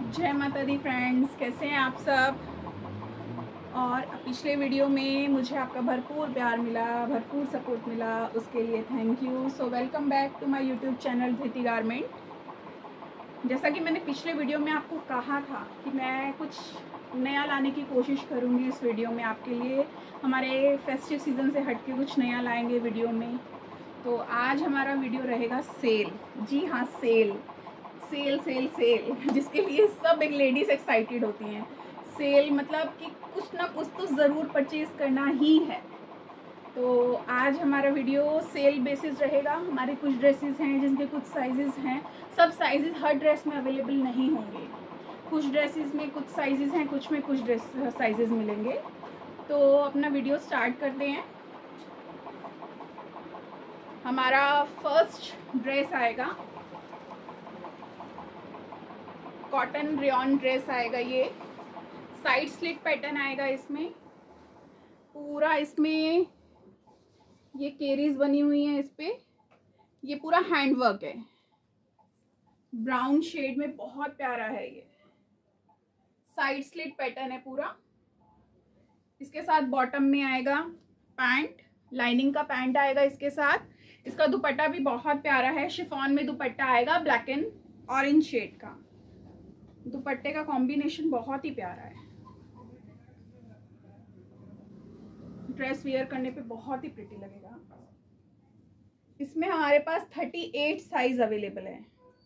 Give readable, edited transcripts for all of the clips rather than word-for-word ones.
जय माता दी फ्रेंड्स, कैसे हैं आप सब। और पिछले वीडियो में मुझे आपका भरपूर प्यार मिला, भरपूर सपोर्ट मिला, उसके लिए thank you. So welcome back to my YouTube channel Dhriti garment. जैसा कि मैंने पिछले वीडियो में आपको कहा था कि मैं कुछ नया लाने की कोशिश करूँगी इस वीडियो में आपके लिए। हमारे फेस्टिव सीज़न से हट के कुछ नया लाएंगे वीडियो में। तो आज हमारा वीडियो रहेगा सेल। जी हाँ, सेल सेल सेल सेल, जिसके लिए सब एक लेडीज़ एक्साइटेड होती हैं। सेल मतलब कि कुछ ना कुछ तो ज़रूर परचेज़ करना ही है। तो आज हमारा वीडियो सेल बेसिस रहेगा। हमारे कुछ ड्रेसेस हैं जिनके कुछ साइजेस हैं। सब साइजेस हर ड्रेस में अवेलेबल नहीं होंगे। कुछ ड्रेसेस में कुछ साइजेस हैं, कुछ में कुछ ड्रेस साइजेस मिलेंगे। तो अपना वीडियो स्टार्ट करते हैं। हमारा फर्स्ट ड्रेस आएगा कॉटन रेयॉन ड्रेस आएगा। ये साइड स्लिट पैटर्न आएगा। इसमें पूरा इसमें ये केरीज बनी हुई हैं। इस पे ये पूरा हैंडवर्क है, ब्राउन शेड में, बहुत प्यारा है। ये साइड स्लिट पैटर्न है पूरा। इसके साथ बॉटम में आएगा पैंट, लाइनिंग का पैंट आएगा इसके साथ। इसका दुपट्टा भी बहुत प्यारा है, शिफॉन में दुपट्टा आएगा, ब्लैक एंड ऑरेंज शेड का। दुपट्टे का कॉम्बिनेशन बहुत ही प्यारा है। ड्रेस वियर करने पे बहुत ही प्रिटी लगेगा। इसमें हमारे पास 38 साइज अवेलेबल है।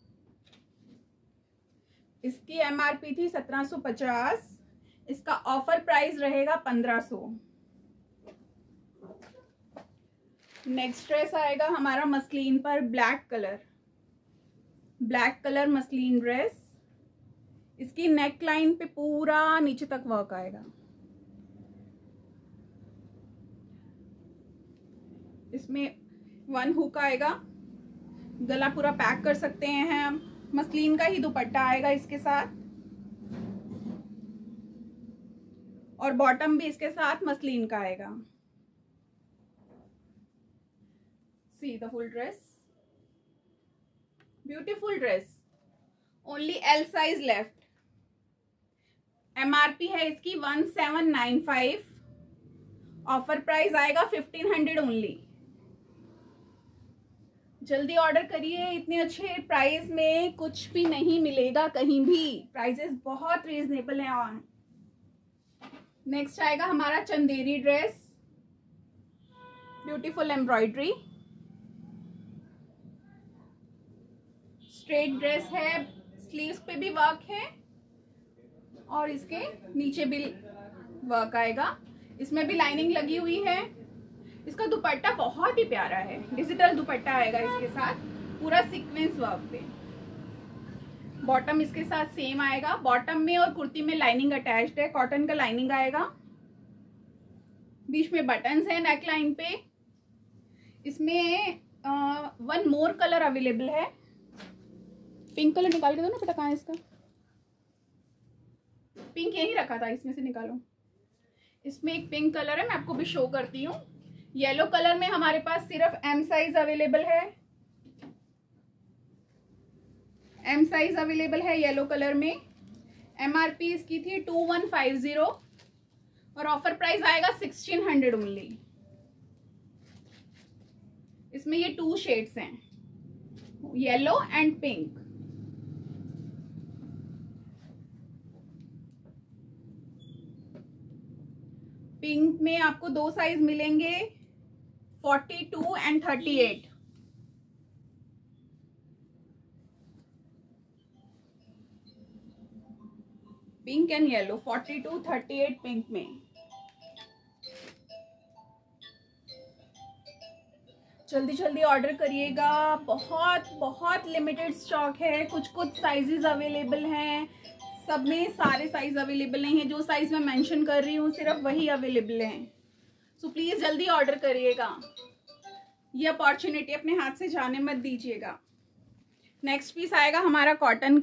इसकी एमआरपी थी 1750। इसका ऑफर प्राइस रहेगा 1500। नेक्स्ट ड्रेस आएगा हमारा मसलिन पर, ब्लैक कलर मसलिन ड्रेस। इसकी नेक लाइन पे पूरा नीचे तक वर्क आएगा। इसमें वन हुक आएगा, गला पूरा पैक कर सकते हैं हम। मसलिन का ही दुपट्टा आएगा इसके साथ, और बॉटम भी इसके साथ मसलिन का आएगा। See the full dress, beautiful dress. Only L size left. MRP है इसकी 1795। ऑफर प्राइस आएगा 1500 ओनली। जल्दी ऑर्डर करिए, इतने अच्छे प्राइस में कुछ भी नहीं मिलेगा कहीं भी। प्राइसेस बहुत रीजनेबल है। ऑन नेक्स्ट आएगा हमारा Chanderi dress, beautiful embroidery, straight dress है। स्लीव्स पे भी वर्क है और इसके नीचे भी वर्क आएगा। इसमें भी लाइनिंग लगी हुई है। इसका दुपट्टा बहुत ही प्यारा है, डिजिटल दुपट्टा आएगा इसके साथ, पूरा सीक्वेंस वर्क पे। बॉटम इसके साथ सेम आएगा। बॉटम में और कुर्ती में लाइनिंग अटैच्ड है, कॉटन का लाइनिंग आएगा। बीच में बटन्स है नेक लाइन पे। इसमें वन मोर कलर अवेलेबल है। पिंक कलर निकाल के दो ना बेटा, कहाँ है इसका? पिंक यही रखा था, इसमें से निकालो। इसमें एक पिंक कलर है, मैं आपको भी शो करती हूँ। येलो कलर में हमारे पास सिर्फ एम साइज अवेलेबल है। एम साइज अवेलेबल है येलो कलर में। एमआरपी इसकी थी 2150 और ऑफर प्राइस आएगा 1600 ओनली। इसमें ये 2 शेड्स हैं, येलो एंड पिंक। पिंक में आपको 2 साइज मिलेंगे, 42 and 38। Pink and yellow, 42, 38 pink में। जल्दी जल्दी ऑर्डर करिएगा, बहुत बहुत लिमिटेड स्टॉक है। कुछ साइजेस अवेलेबल हैं, सब में सारे साइज अवेलेबल नहीं है। जो साइज मैं मेंशन कर रही हूँ सिर्फ वही अवेलेबल हैं। सो प्लीज जल्दी ऑर्डर करिएगा, ये अपॉर्चुनिटी अपने हाथ से जाने मत दीजिएगा। नेक्स्ट पीस आएगा हमारा कॉटन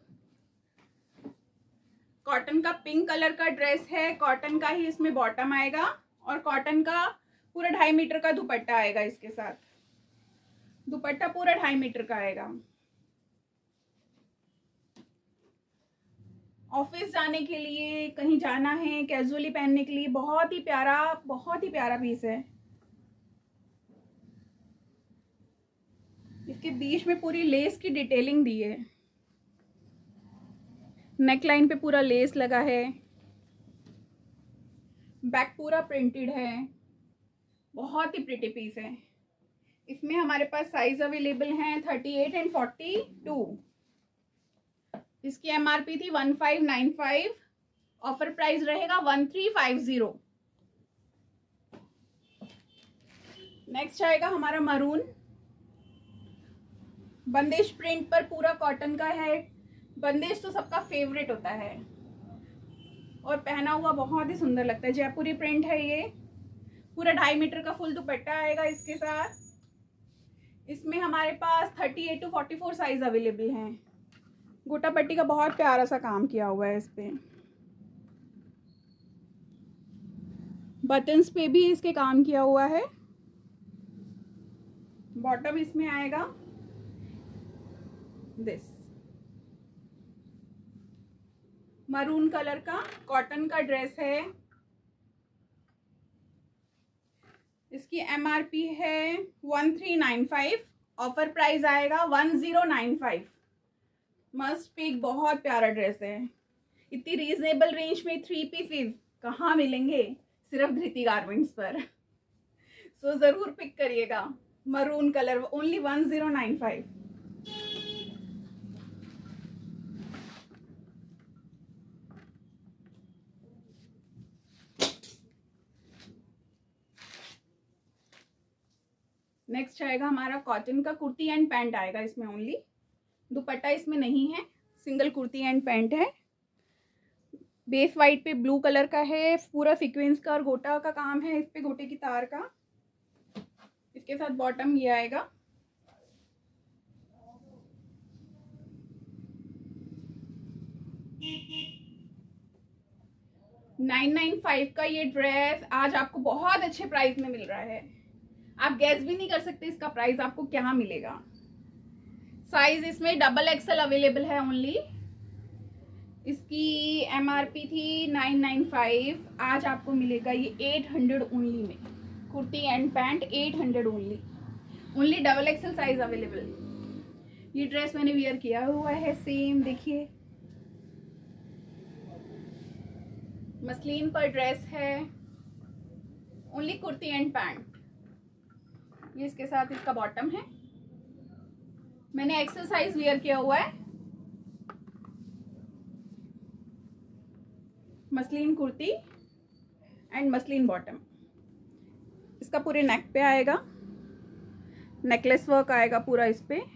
का पिंक कलर का ड्रेस है। कॉटन का ही इसमें बॉटम आएगा और कॉटन का पूरा 2.5 मीटर का दुपट्टा आएगा। इसके साथ दुपट्टा पूरा 2.5 मीटर का आएगा। ऑफिस जाने के लिए, कहीं जाना है, कैजुअली पहनने के लिए बहुत ही प्यारा पीस है। इसके बीच में पूरी लेस की डिटेलिंग दी है, नेक लाइन पे पूरा लेस लगा है, बैक पूरा प्रिंटेड है, बहुत ही प्रिटी पीस है। इसमें हमारे पास साइज अवेलेबल हैं 38 एंड 42। इसकी एमआरपी थी 1595, ऑफर प्राइस रहेगा 1350। नेक्स्ट आएगा हमारा मरून, बंदेश प्रिंट पर पूरा कॉटन का है। बंदेश तो सबका फेवरेट होता है और पहना हुआ बहुत ही सुंदर लगता है। जयपुरी प्रिंट है ये, पूरा 2.5 मीटर का फुल दुपट्टा आएगा इसके साथ। इसमें हमारे पास 38 to 44 साइज अवेलेबल हैं। गोटा पट्टी का बहुत प्यारा सा काम किया हुआ है इस पे, बटन्स पे भी इसके काम किया हुआ है। बॉटम इसमें आएगा दिस मरून कलर का कॉटन का ड्रेस है। इसकी एमआरपी है 1395, ऑफर प्राइस आएगा 1095। मस्ट पिक, बहुत प्यारा ड्रेस है। इतनी रीजनेबल रेंज में 3 पीसेस कहाँ मिलेंगे, सिर्फ धृति गारमेंट्स पर। सो जरूर पिक करिएगा। Maroon colour, only 1095। नेक्स्ट आएगा हमारा कॉटन का कुर्ती एंड पैंट आएगा इसमें ओनली, दुपट्टा इसमें नहीं है, सिंगल कुर्ती एंड पैंट है। बेस वाइट पे ब्लू कलर का है, पूरा सीक्वेंस का और गोटा का काम है इस पे, गोटे की तार का। इसके साथ बॉटम ये आएगा। $995 का ये ड्रेस आज आपको बहुत अच्छे प्राइस में मिल रहा है। आप गैस भी नहीं कर सकते इसका प्राइस आपको क्या मिलेगा। साइज इसमें XXL अवेलेबल है ओनली। इसकी एमआरपी थी 995, आज आपको मिलेगा ये 800 ओनली में। Kurti and pant 800 only XXL size available. ये ड्रेस मैंने वियर किया हुआ है सेम, देखिए मसलिन पर ड्रेस है, ओनली कुर्ती एंड पैंट। ये इसके साथ इसका बॉटम है, मैंने एक्सेल साइज वियर किया हुआ है। Muslin kurti and muslin bottom. इसका पूरे नेक पे आएगा, नेकलेस वर्क आएगा पूरा इस पे।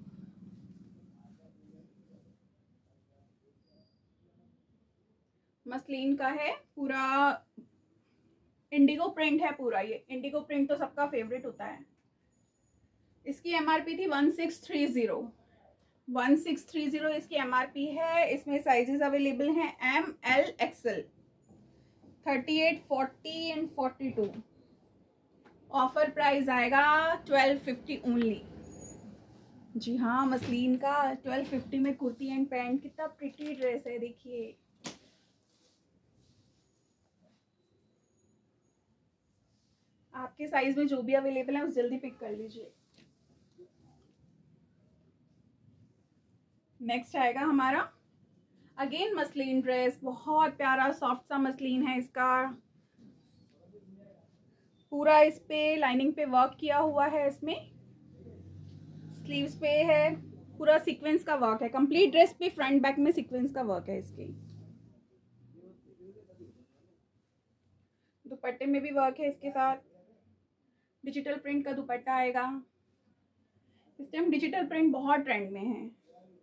मसलिन का है, पूरा इंडिगो प्रिंट है पूरा। ये इंडिगो प्रिंट तो सबका फेवरेट होता है। इसकी एमआरपी थी 1630। 1630 इसकी एमआरपी है। इसमें साइजेस अवेलेबल हैं M, L, XL, 38, 40 and 42। Offer price आएगा 1250 ओनली। जी हाँ, मसलिन का 1250 में कुर्ती एंड पैंट। कितना प्रिटी ड्रेस है, देखिए। आपके साइज में जो भी अवेलेबल है उस जल्दी पिक कर लीजिए। नेक्स्ट आएगा हमारा अगेन मसलिन ड्रेस, बहुत प्यारा सॉफ्ट सा मसलिन है इसका। पूरा इस पे लाइनिंग पे वर्क किया हुआ है। इसमें स्लीव्स पे है, पूरा सीक्वेंस का वर्क है। कंप्लीट ड्रेस पे फ्रंट बैक में सीक्वेंस का वर्क है इसके। दुपट्टे में भी वर्क है इसके साथ। डिजिटल प्रिंट का दुपट्टा आएगा। इस टाइम डिजिटल प्रिंट बहुत ट्रेंड में है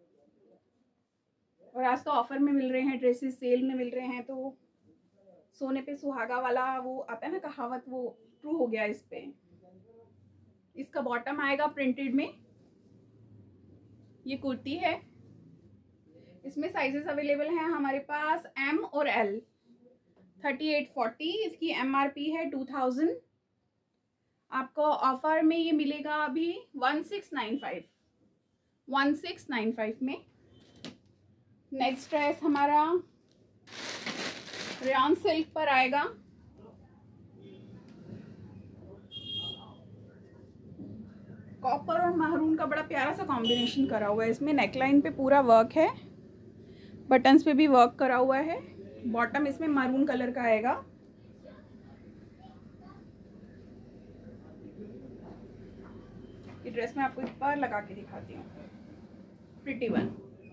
और आज तो ऑफर में मिल रहे हैं ड्रेसेस, सेल में मिल रहे हैं। तो सोने पे सुहागा वाला वो आता है ना कहावत, वो ट्रू हो गया इस पे। इसका बॉटम आएगा प्रिंटेड में। ये कुर्ती है। इसमें साइजेस अवेलेबल हैं हमारे पास M और L, 38, 40। इसकी एमआरपी है 2000। आपको ऑफर में ये मिलेगा अभी 1695 में। नेक्स्ट ड्रेस हमारा रेयॉन सिल्क पर आएगा। कॉपर और महरून का बड़ा प्यारा सा कॉम्बिनेशन करा हुआ है। इसमें नेकलाइन पे पूरा वर्क है, बटन्स पे भी वर्क करा हुआ है। बॉटम इसमें मैरून कलर का आएगा। ये ड्रेस मैं आपको एक बार लगा के दिखाती हूँ, प्रिटी वन।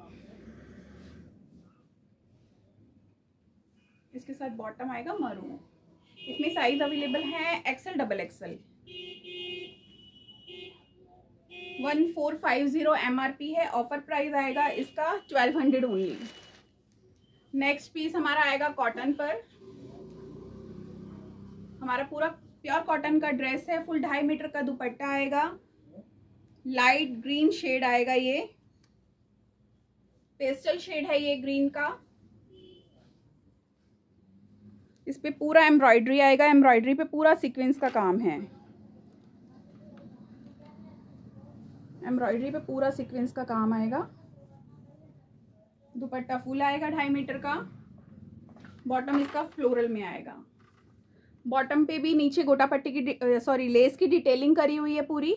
इसके साथ बॉटम आएगा मैरून। इसमें साइज अवेलेबल है एक्सेल, डबल एक्सेल। 1450 MRP है। ऑफर प्राइस आएगा इसका 1200 ओनली। नेक्स्ट पीस हमारा आएगा कॉटन पर। हमारा पूरा प्योर कॉटन का ड्रेस है। फुल 2.5 मीटर का दुपट्टा आएगा। लाइट ग्रीन शेड आएगा, ये पेस्टल शेड है ये ग्रीन का। इस पे पूरा एम्ब्रॉयडरी आएगा। एम्ब्रॉयडरी पे पूरा सीक्वेंस का काम है। एम्ब्रॉयडरी पे पूरा सीक्वेंस का काम आएगा। दुपट्टा फुल आएगा 2.5 मीटर का। बॉटम इसका फ्लोरल में आएगा। बॉटम पे भी नीचे गोटा पट्टी की लेस की डिटेलिंग करी हुई है पूरी।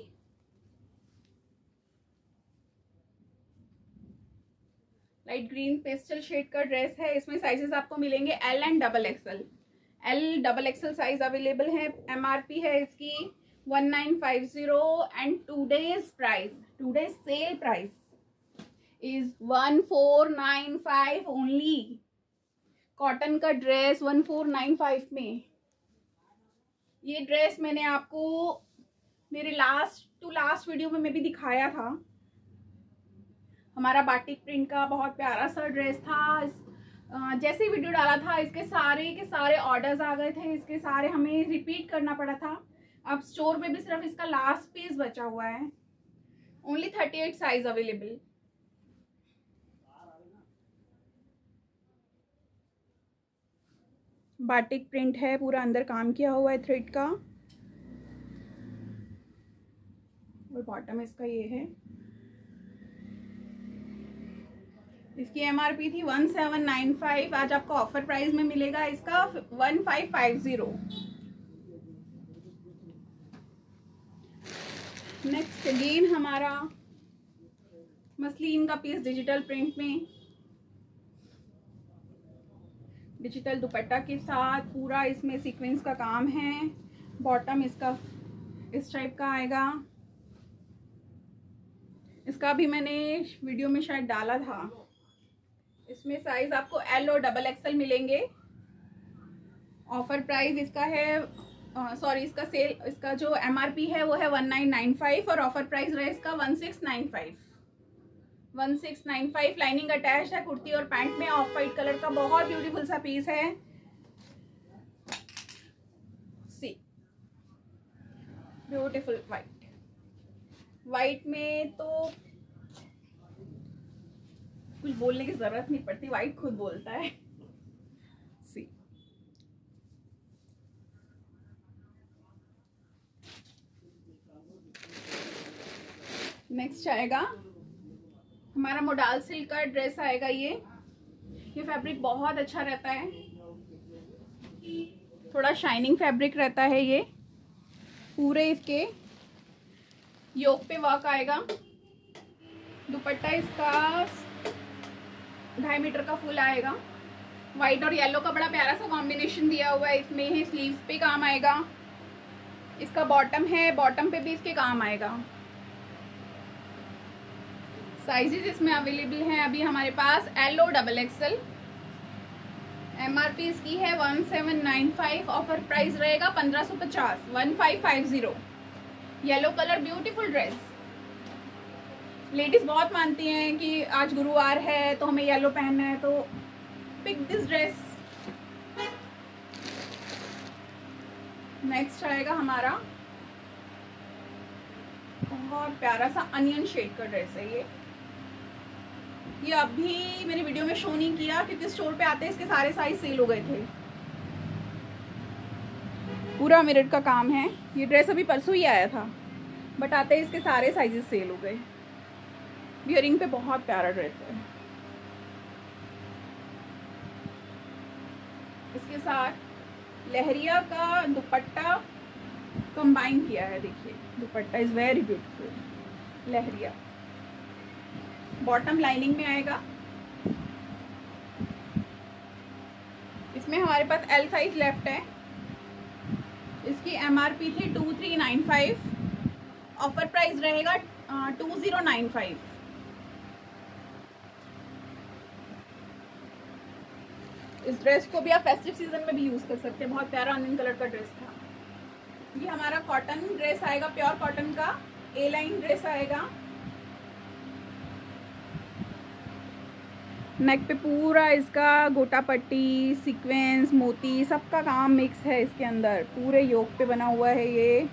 लाइट ग्रीन पेस्टल शेड का ड्रेस है। इसमें साइजेस आपको मिलेंगे L and double XL. L double XL size available है। MRP है इसकी 1950 and today's sale price is 1495 only. Cotton का ड्रेस 1495 में। ये ड्रेस मैंने आपको मेरे लास्ट वीडियो में भी दिखाया था। हमारा बाटिक प्रिंट का बहुत प्यारा सा ड्रेस था। जैसे ही वीडियो डाला था इसके सारे के सारे ऑर्डर्स आ गए थे। इसके सारे हमें रिपीट करना पड़ा था। अब स्टोर पे भी सिर्फ इसका लास्ट पीस बचा हुआ है। Only 38 size available. Batik print है, पूरा अंदर काम किया हुआ है थ्रेड का। और बॉटम इसका ये है। इसकी MRP थी 1795। आज आपको ऑफर प्राइस में मिलेगा इसका 1550। नेक्स्ट अगेन हमारा मसलिन का पीस डिजिटल प्रिंट में। डिजिटल दुपट्टा के साथ पूरा इसमें सीक्वेंस का काम है। बॉटम इसका इस टाइप का आएगा। इसका भी मैंने वीडियो में शायद डाला था। इसमें साइज आपको एल और डबल एक्सेल मिलेंगे। ऑफर प्राइस इसका है इसका जो MRP है वो है 1995 और ऑफर प्राइस रहा इसका 1695। लाइनिंग अटैच है कुर्ती और पैंट में। ऑफ वाइट कलर का बहुत ब्यूटीफुल सा पीस है। सी ब्यूटीफुल वाइट में तो कुछ बोलने की जरूरत नहीं पड़ती, वाइट खुद बोलता है। सी नेक्स्ट आएगा हमारा मोडाल सिल्क का ड्रेस आएगा। ये फैब्रिक बहुत अच्छा रहता है। थोड़ा शाइनिंग फैब्रिक रहता है ये। पूरे इसके योक पे वर्क आएगा। दुपट्टा इसका 2.5 मीटर का फुल आएगा। व्हाइट और येलो का बड़ा प्यारा सा कॉम्बिनेशन दिया हुआ है। इसमें ही स्लीव्स पे काम आएगा। इसका बॉटम है, बॉटम पे भी इसके काम आएगा। साइजेस इसमें अवेलेबल हैं अभी हमारे पास एल और डबल एक्सेल। MRP इसकी है 1795। ऑफर प्राइस रहेगा 1550, 1550। Yellow colour beautiful dress. Ladies बहुत मानती हैं कि आज गुरुवार है तो हमें येलो पहनना है, तो पिक दिस ड्रेस। नेक्स्ट आएगा हमारा बहुत प्यारा सा अनियन शेड का ड्रेस है। ये अभी मैंने वीडियो में शो नहीं किया क्योंकि स्टोर पे आते इसके सारे साइज सेल हो गए थे। पूरा मिरर का काम है। ये ड्रेस अभी परसों ही आया था, बट आते ही इसके सारे साइजेस सेल हो गए। वियरिंग पे बहुत प्यारा ड्रेस है। इसके साथ लहरिया का दुपट्टा कंबाइन किया है। देखिए dupatta is very beautiful, leheriya. Bottom lining में आएगा। इसमें हमारे पास एल साइज लेफ्ट है। इसकी MRP थी 2395, ऑफर प्राइस रहेगा 2095। इस ड्रेस को भी आप फेस्टिव सीजन में भी यूज कर सकते हैं। बहुत प्यारा अनियन कलर का ड्रेस था। ये हमारा कॉटन ड्रेस आएगा, प्योर कॉटन का ए लाइन ड्रेस आएगा। नेक पे पूरा इसका गोटा पट्टी, सीक्वेंस, मोती सबका काम मिक्स है इसके अंदर। पूरे योक पे बना हुआ है। ये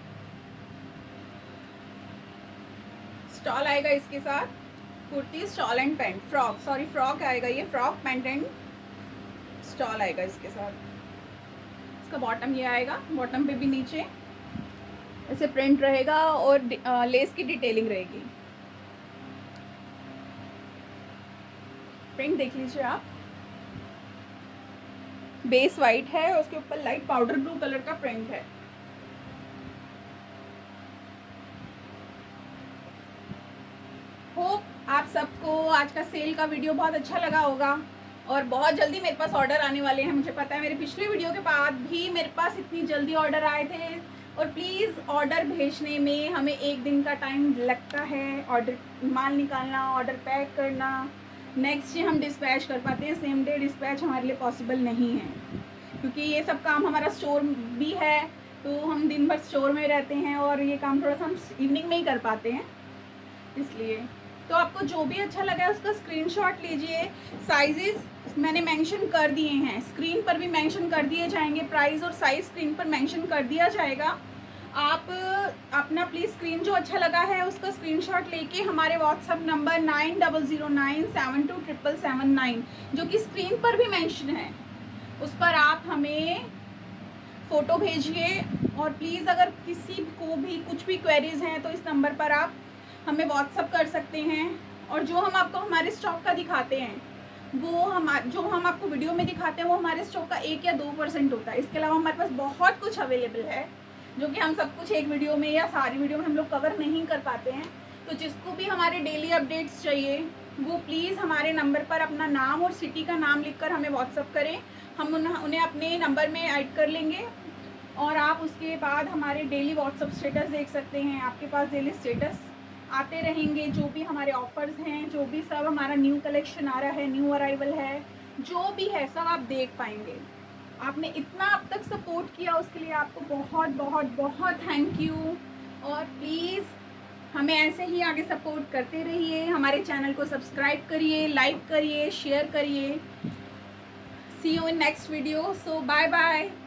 स्टॉल आएगा इसके साथ, kurti stole and pant, frock आएगा। ये फ्रॉक पैंट एंड स्टॉल आएगा इसके साथ। इसका बॉटम ये आएगा। बॉटम पे भी नीचे ऐसे प्रिंट रहेगा और लेस की डिटेलिंग रहेगी। प्रिंट देख लीजिए आप। बेस वाइट है और उसके ऊपर लाइट पाउडर ब्लू कलर का प्रिंट है। होप आप सबको आज का सेल का वीडियो बहुत अच्छा लगा होगा और बहुत जल्दी मेरे पास ऑर्डर आने वाले हैं। मुझे पता है मेरे पिछले वीडियो के बाद भी मेरे पास इतनी जल्दी ऑर्डर आए थे। और प्लीज़ ऑर्डर भेजने में हमें 1 दिन का टाइम लगता है। ऑर्डर माल निकालना, ऑर्डर पैक करना, नेक्स्ट डे हम डिस्पैच कर पाते हैं। सेम डे डिस्पैच हमारे लिए पॉसिबल नहीं है, क्योंकि ये सब काम हमारा स्टोर भी है, तो हम दिन भर स्टोर में रहते हैं और ये काम थोड़ा सा हम इवनिंग में ही कर पाते हैं। इसलिए तो आपको जो भी अच्छा लगा है उसका स्क्रीनशॉट लीजिए। साइजेस मैंने मेंशन कर दिए हैं, स्क्रीन पर भी मेंशन कर दिए जाएंगे। प्राइस और साइज स्क्रीन पर मेंशन कर दिया जाएगा। आप अपना प्लीज़ स्क्रीन जो अच्छा लगा है उसका स्क्रीनशॉट लेके हमारे व्हाट्सअप नंबर 9009727779 जो कि स्क्रीन पर भी मेंशन है, उस पर आप हमें फ़ोटो भेजिए। और प्लीज़ अगर किसी को भी कुछ भी क्वेरीज हैं तो इस नंबर पर आप हमें व्हाट्सअप कर सकते हैं। और जो हम आपको हमारे स्टॉक का दिखाते हैं जो हम आपको वीडियो में दिखाते हैं वो हमारे स्टॉक का 1 या 2% होता है। इसके अलावा हमारे पास बहुत कुछ अवेलेबल है जो कि हम सब कुछ एक वीडियो में या सारी वीडियो में हम लोग कवर नहीं कर पाते हैं। तो जिसको भी हमारे डेली अपडेट्स चाहिए वो प्लीज़ हमारे नंबर पर अपना नाम और सिटी का नाम लिखकर हमें व्हाट्सअप करें। हम उन्हें अपने नंबर में ऐड कर लेंगे और आप उसके बाद हमारे डेली व्हाट्सअप स्टेटस देख सकते हैं। आपके पास डेली स्टेटस आते रहेंगे, जो भी हमारे ऑफर्स हैं, जो भी सब हमारा न्यू कलेक्शन आ रहा है, न्यू अराइवल है, जो भी है सब आप देख पाएंगे। आपने इतना अब तक सपोर्ट किया उसके लिए आपको बहुत बहुत बहुत थैंक यू। और प्लीज़ हमें ऐसे ही आगे सपोर्ट करते रहिए। हमारे चैनल को सब्सक्राइब करिए, लाइक करिए, शेयर करिए। See you in next video. So bye bye.